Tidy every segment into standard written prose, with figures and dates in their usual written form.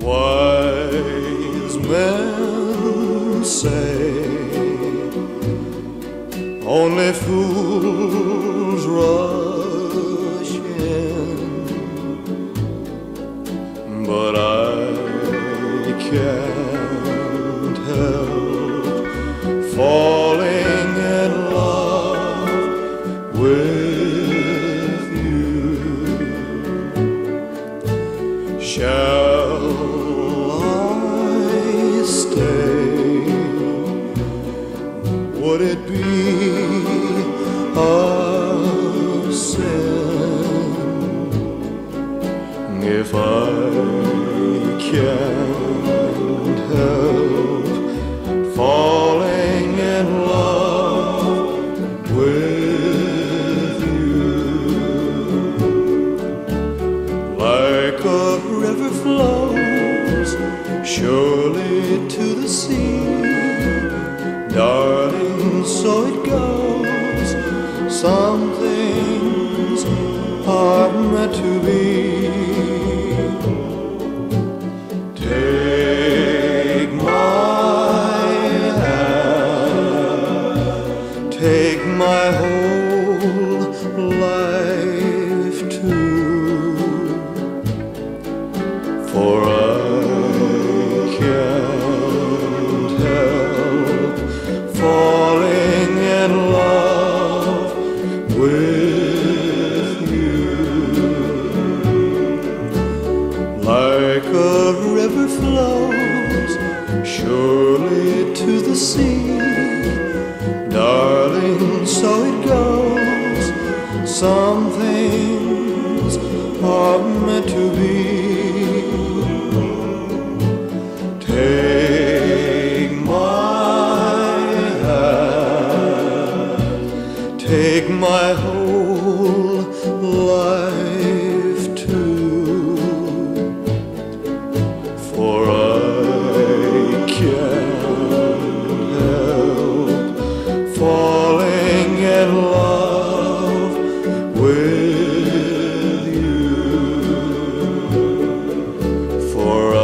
Wise men say only fools rush in, but I can't help falling in love with you. Shall I stay? Would it be a sin if I can't help falling in love with you? Like a river flows surely to the sea, darling, so it goes. Some things are meant to be. Take my hand, take my whole life too, for I can't help falling in love with you. Like a river flows surely to the sea, darling, so it goes. Some things are meant to be. Take my hand, take my whole life too, for I can't help falling in love with you, for I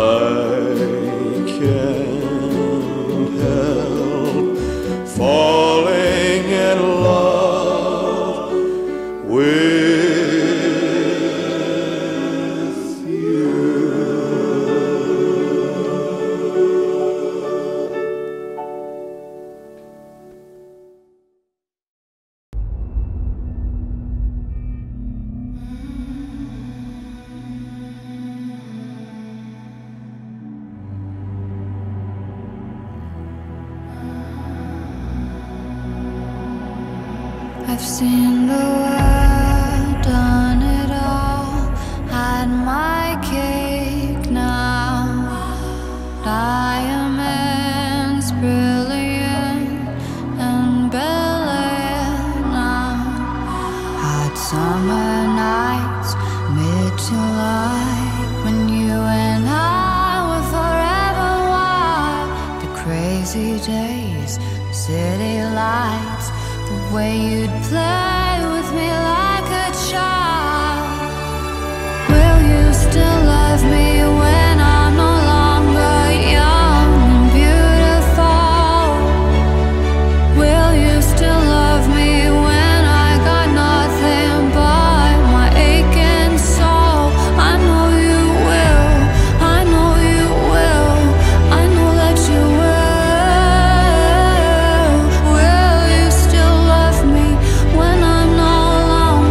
can't help falling in love with you. I've seen the world, done it all, had my cake now. Diamonds brilliant and Bel-Air now. Hot summer nights, mid-July, when you and I were forever wild. The crazy days, city lights, the way you'd play with me like a child. Will you still love me when I'm no longer young and beautiful? Will you still love me when I got nothing but my aching soul? I know you will, I know you will, I know that you will. Will you still love me when I'm no longer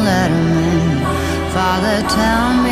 let him in. Father, tell